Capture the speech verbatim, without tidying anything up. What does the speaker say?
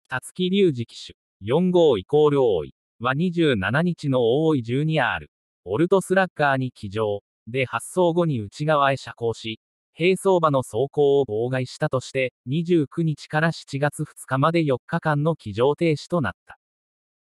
たつき龍二騎手、よん号イコール大井はにじゅうしちにちの大井 じゅうにアール、オルトスラッガーに騎乗、で発走後に内側へ車行し、並走馬の走行を妨害したとして、にじゅうくにちからしちがつふつかまでよっかかんの騎乗停止となった。